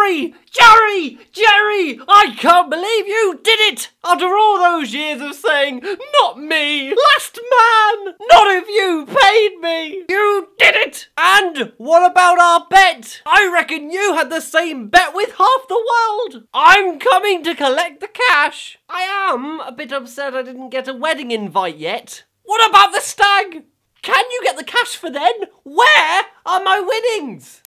Jerry! I can't believe you did it! After all those years of saying, not me, last man, not if you paid me. You did it! And what about our bet? I reckon you had the same bet with half the world. I'm coming to collect the cash. I am a bit upset I didn't get a wedding invite yet. What about the stag? Can you get the cash for then? Where are my winnings?